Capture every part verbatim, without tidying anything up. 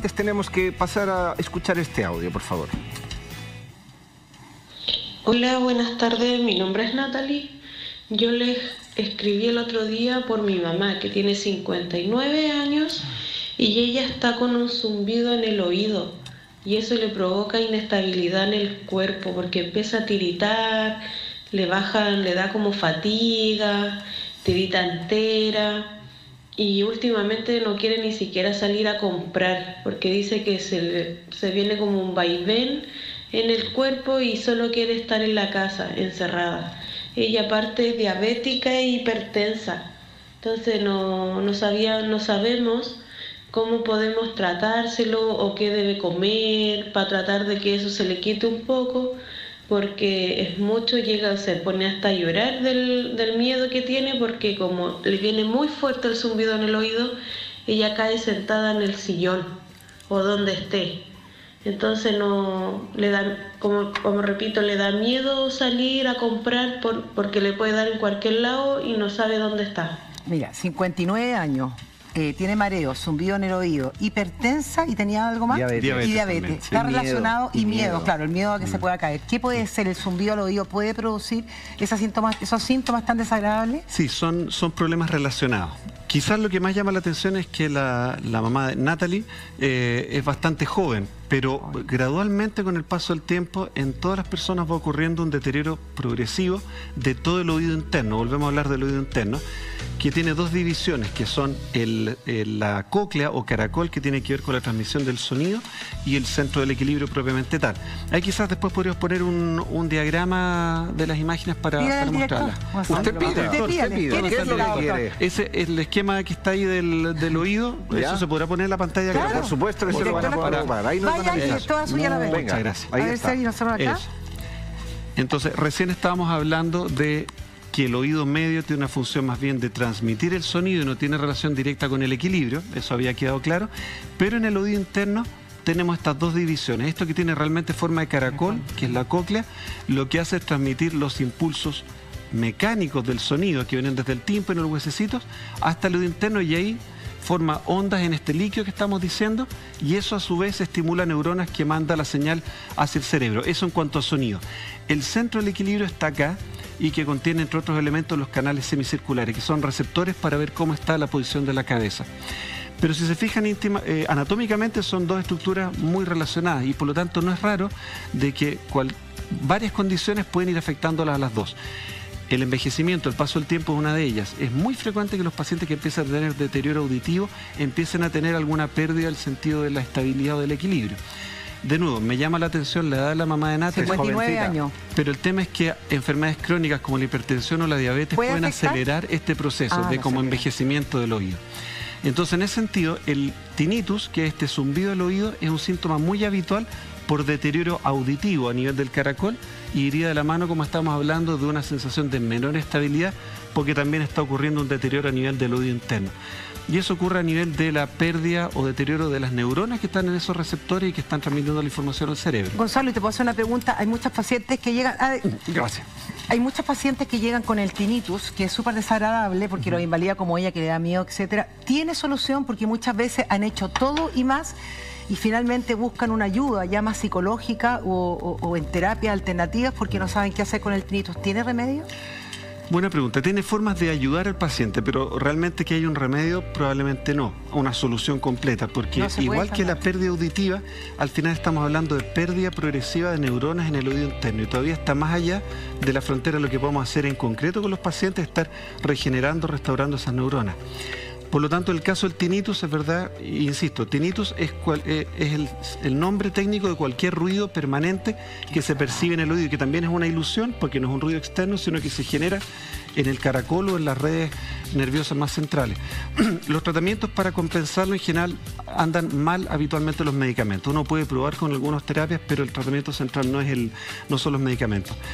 Antes tenemos que pasar a escuchar este audio, por favor. Hola, buenas tardes. Mi nombre es Natalie. Yo les escribí el otro día por mi mamá, que tiene cincuenta y nueve años, y ella está con un zumbido en el oído. Y eso le provoca inestabilidad en el cuerpo, porque empieza a tiritar, le baja, le da como fatiga, tirita entera. Y últimamente no quiere ni siquiera salir a comprar, porque dice que se, le, se viene como un vaivén en el cuerpo y solo quiere estar en la casa, encerrada. Ella aparte es diabética e hipertensa, entonces no, no, sabía, no sabemos cómo podemos tratárselo o qué debe comer para tratar de que eso se le quite un poco, porque es mucho, llega, se pone hasta a llorar del, del miedo que tiene, porque como le viene muy fuerte el zumbido en el oído, ella cae sentada en el sillón o donde esté. Entonces no le da, como, como repito, le da miedo salir a comprar por, porque le puede dar en cualquier lado y no sabe dónde está. Mira, cincuenta y nueve años. Eh, tiene mareo, zumbido en el oído, hipertensa y tenía algo más. Diabetes. Y diabetes. También. Está Sí, relacionado miedo, y miedo, miedo, claro, el miedo a que mm. se pueda caer. ¿Qué puede ser el zumbido al oído? ¿Puede producir esos síntomas, esos síntomas tan desagradables? Sí, son, son problemas relacionados. Quizás lo que más llama la atención es que la, la mamá de Natalie eh, es bastante joven, pero gradualmente con el paso del tiempo en todas las personas va ocurriendo un deterioro progresivo de todo el oído interno. Volvemos a hablar del oído interno, que tiene dos divisiones, que son el, el, la cóclea o caracol, que tiene que ver con la transmisión del sonido, y el centro del equilibrio propiamente tal. Ahí quizás después podríamos poner un, un diagrama de las imágenes para, para mostrarlas. Usted pide, usted pide. ¿Qué es lo que quiere? Ese es el esquema que está ahí del, del oído. ¿Ya? Eso se podrá poner en la pantalla. Claro, por supuesto, eso lo van a poder ocupar. Ahí nos van a avisar. Toda suya la vemos. Muchas gracias. Ahí a ver está. si nosotros acá. Eso. Entonces, recién estábamos hablando de que el oído medio tiene una función más bien de transmitir el sonido y no tiene relación directa con el equilibrio, eso había quedado claro, pero en el oído interno tenemos estas dos divisiones. Esto que tiene realmente forma de caracol, que es la cóclea, lo que hace es transmitir los impulsos mecánicos del sonido que vienen desde el tímpano, los huesecitos, hasta el oído interno, y ahí forma ondas en este líquido que estamos diciendo, y eso a su vez estimula neuronas que manda la señal hacia el cerebro. Eso en cuanto a sonido. El centro del equilibrio está acá, y que contiene, entre otros elementos, los canales semicirculares, que son receptores para ver cómo está la posición de la cabeza. Pero si se fijan íntima, eh, anatómicamente son dos estructuras muy relacionadas, y por lo tanto no es raro de que cual, varias condiciones pueden ir afectándolas a las dos. El envejecimiento, el paso del tiempo es una de ellas. Es muy frecuente que los pacientes que empiezan a tener deterioro auditivo empiecen a tener alguna pérdida del sentido de la estabilidad o del equilibrio. De nuevo, me llama la atención la edad de la mamá de Natalie. cincuenta y nueve años. Pero el tema es que enfermedades crónicas como la hipertensión o la diabetes pueden afectar? acelerar este proceso ah, de como acelera. envejecimiento del oído. Entonces, en ese sentido, el tinnitus, que es este zumbido del oído, es un síntoma muy habitual por deterioro auditivo a nivel del caracol, y iría de la mano, como estamos hablando, de una sensación de menor estabilidad, porque también está ocurriendo un deterioro a nivel del oído interno. Y eso ocurre a nivel de la pérdida o deterioro de las neuronas que están en esos receptores y que están transmitiendo la información al cerebro. Gonzalo, y te puedo hacer una pregunta. Hay muchas pacientes que llegan... Ah, Gracias. Hay muchas pacientes que llegan con el tinnitus, que es súper desagradable porque uh-huh. lo invalida como ella, que le da miedo, etcétera. ¿Tiene solución? Porque muchas veces han hecho todo y más, y finalmente buscan una ayuda ya más psicológica o, o, o en terapias alternativas porque no saben qué hacer con el tinnitus. ¿Tiene remedio? Buena pregunta. Tiene formas de ayudar al paciente, pero realmente que haya un remedio, probablemente no, una solución completa, porque no igual que la pérdida auditiva, al final estamos hablando de pérdida progresiva de neuronas en el oído interno, y todavía está más allá de la frontera de lo que podemos hacer en concreto con los pacientes, estar regenerando, restaurando esas neuronas. Por lo tanto, el caso del tinnitus es verdad, insisto, tinnitus es, cual, eh, es el, el nombre técnico de cualquier ruido permanente que se percibe en el oído, y que también es una ilusión porque no es un ruido externo, sino que se genera en el caracol o en las redes nerviosas más centrales. Los tratamientos para compensarlo en general andan mal habitualmente los medicamentos. Uno puede probar con algunas terapias, pero el tratamiento central no, es el, no son los medicamentos.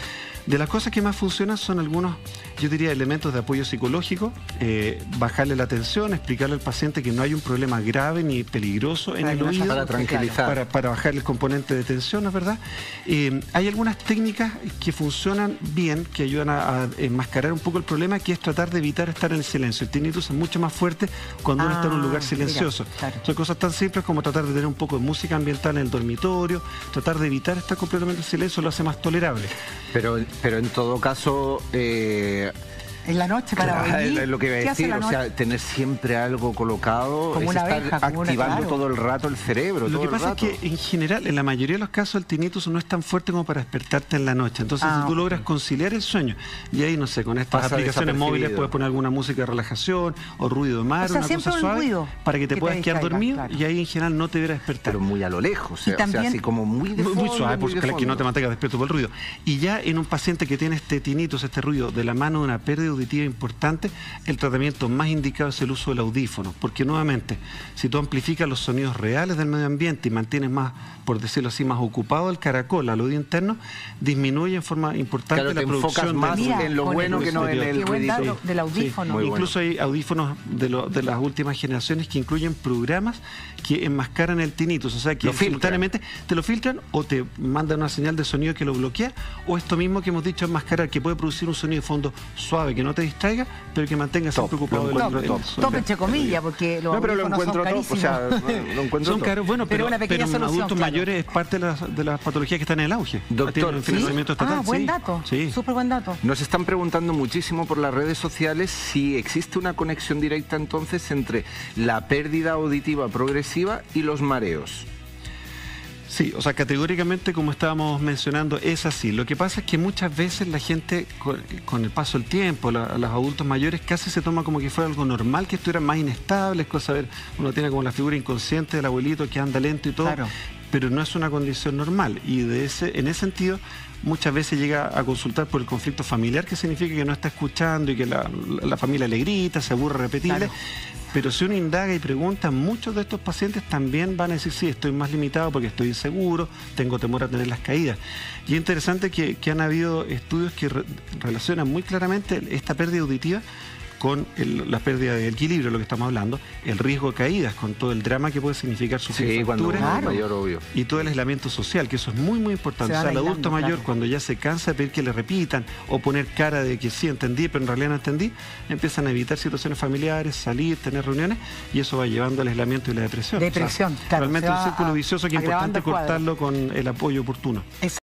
De las cosas que más funcionan son algunos, yo diría, elementos de apoyo psicológico, eh, bajarle la tensión, explicarle al paciente que no hay un problema grave ni peligroso en el oído. Para tranquilizar. Para, para bajar el componente de tensión, ¿no es verdad? Eh, hay algunas técnicas que funcionan bien, que ayudan a, a enmascarar un poco el problema, que es tratar de evitar estar en el silencio. El tinnitus es mucho más fuerte cuando ah, uno está en un lugar silencioso. Mira, claro. Son cosas tan simples como tratar de tener un poco de música ambiental en el dormitorio, tratar de evitar estar completamente en silencio, lo hace más tolerable. Pero, pero en todo caso... Eh... En la noche para Claro, dormir. es lo que iba a ¿Qué hace decir, la o sea, noche? tener siempre algo colocado, Como es una estar abeja, como una- activando claro. todo el rato el cerebro. Lo todo que el pasa rato. es que en general, en la mayoría de los casos, el tinnitus no es tan fuerte como para despertarte en la noche. Entonces, Ah, si tú ok. logras conciliar el sueño, y ahí, no sé, con estas Pasa aplicaciones desapercibido. móviles puedes poner alguna música de relajación o ruido de mar, O sea, una siempre cosa un suave, ruido para que te que te puedas quedar distraiga, dormido, claro. y ahí en general no te verás despertar. Pero muy a lo lejos, o sea, Y también- o sea, así como muy de Muy, fondo, muy suave, muy de porque que no te fondo. mantengas despierto por el ruido. Y ya en un paciente que tiene este tinnitus, este ruido, de la mano de una pérdida auditiva importante, el tratamiento más indicado es el uso del audífono, porque nuevamente, si tú amplificas los sonidos reales del medio ambiente y mantienes más, por decirlo así, más ocupado el caracol al oído interno, disminuye en forma importante Claro, la te enfocas producción más de... Mira, en lo con bueno el- que no en Qué el buen ruidito. dato del audífono. muy bueno. Incluso hay audífonos de, lo- de las últimas generaciones que incluyen programas que enmascaran el tinnitus, o sea que Lo filtran. simultáneamente te lo filtran o te mandan una señal de sonido que lo bloquea, o esto mismo que hemos dicho, enmascarar, que puede producir un sonido de fondo suave que no te distraiga, pero que mantenga Top, siempre ocupado lo el encuentro el top. sonido. Top entre comillas, porque los No, pero lo audífonos encuentro son top, o sea, carísimos. lo encuentro Son top. caros, bueno, Pero pero, una pequeña pero en solución, adultos claro. mayores es parte de las, de las patologías que están en el auge. Doctor, Tienen un ¿sí? financiamiento estatal. Ah, buen sí, dato. Sí. Súper buen dato. Nos están preguntando muchísimo por las redes sociales si existe una conexión directa entonces entre la pérdida auditiva progresiva y los mareos. Sí, o sea, categóricamente, como estábamos mencionando, es así. Lo que pasa es que muchas veces la gente, con, con el paso del tiempo, la- los adultos mayores, casi se toma como que fuera algo normal, que estuvieran más inestables, cosa ver, uno tiene como la figura inconsciente del abuelito que anda lento y todo, Claro. pero no es una condición normal. Y de ese, en ese sentido, muchas veces llega a consultar por el conflicto familiar, que significa que no está escuchando y que la, la familia le grita, se aburre repetirle. Claro. Pero si uno indaga y pregunta, muchos de estos pacientes también van a decir, sí, estoy más limitado porque estoy inseguro, tengo temor a tener las caídas. Y es interesante que, que han habido estudios que re- relacionan muy claramente esta pérdida auditiva con el- la pérdida de equilibrio, lo que estamos hablando, el riesgo de caídas, con todo el drama que puede significar sufrir Sí, cuando uno fracturas. es mayor, obvio. Y todo el aislamiento social, que eso es muy, muy importante. Se O van sea, el adulto aislando, mayor, claro. cuando ya se cansa de pedir que le repitan o poner cara de que sí entendí, pero en realidad no entendí, empiezan a evitar situaciones familiares, salir, tener reuniones, y eso va llevando al aislamiento y la depresión. Depresión, O sea, claro, Realmente se un va círculo a- vicioso que es agravando importante el cuadro. cortarlo con el apoyo oportuno. Es